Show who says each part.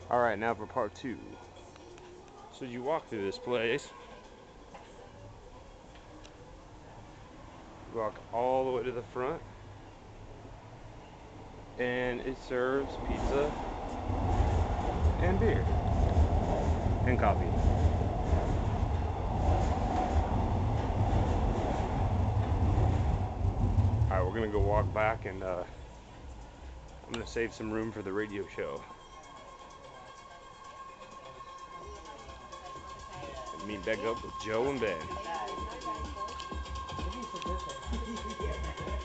Speaker 1: Alright, now for part two. So you walk through this place. You walk all the way to the front. And it serves pizza and beer. And coffee. Alright, we're gonna go walk back and I'm gonna save some room for the radio show. And meet back up with Joe and Ben.